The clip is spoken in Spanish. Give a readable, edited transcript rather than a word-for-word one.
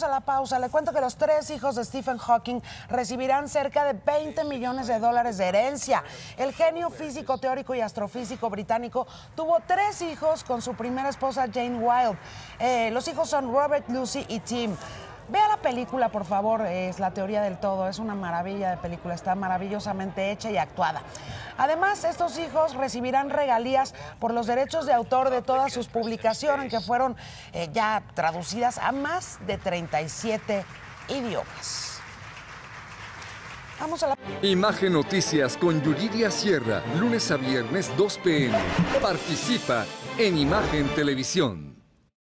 A la pausa, le cuento que los 3 hijos de Stephen Hawking recibirán cerca de $20 millones de herencia. El genio físico, teórico y astrofísico británico tuvo 3 hijos con su primera esposa Jane Wilde. Los hijos son Robert, Lucy y Tim. Vea la película, por favor, es La teoría del todo. Es una maravilla de película, está maravillosamente hecha y actuada. Además, estos hijos recibirán regalías por los derechos de autor de todas sus publicaciones, que fueron ya traducidas a más de 37 idiomas. Vamos a la... Imagen Noticias con Yuridia Sierra, lunes a viernes 2 p.m. Participa en Imagen Televisión.